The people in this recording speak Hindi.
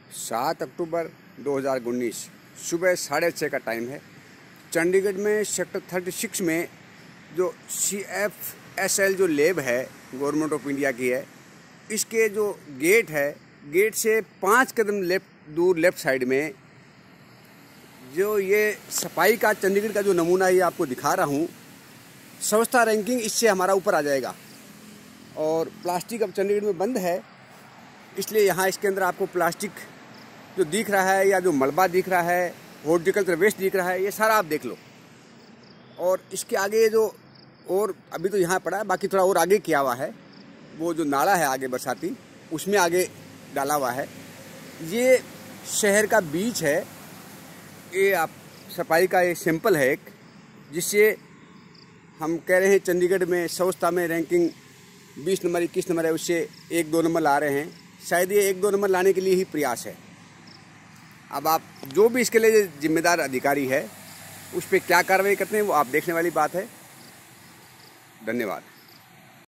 7 अक्टूबर 2019 सुबह 6:30 का टाइम है। चंडीगढ़ में सेक्टर 36 में जो CFSL जो लैब है गवर्नमेंट ऑफ इंडिया की है, इसके जो गेट है, गेट से 5 कदम दूर लेफ्ट साइड में जो ये सफाई का चंडीगढ़ का जो नमूना ये आपको दिखा रहा हूँ, स्वच्छता रैंकिंग इससे हमारा ऊपर आ जाएगा। और प्लास्टिक अब चंडीगढ़ में बंद है, इसलिए यहाँ इसके अंदर आपको प्लास्टिक जो दिख रहा है या जो मलबा दिख रहा है, हॉर्टिकल्चर वेस्ट दिख रहा है, ये सारा आप देख लो। और इसके आगे जो और अभी तो यहाँ पड़ा है, बाकी थोड़ा और आगे किया हुआ है, वो जो नाला है आगे बरसाती, उसमें आगे डाला हुआ है। ये शहर का बीच है, ये आप सफाई का एक सैंपल है एक, जिससे हम कह रहे हैं चंडीगढ़ में स्वच्छता में रैंकिंग 20 नंबर 21 नंबर है, उससे 1-2 नंबर ला रहे हैं। शायद ये 1-2 नंबर लाने के लिए ही प्रयास है। अब आप जो भी इसके लिए जिम्मेदार अधिकारी है उस पर क्या कार्रवाई करते हैं वो आप देखने वाली बात है। धन्यवाद।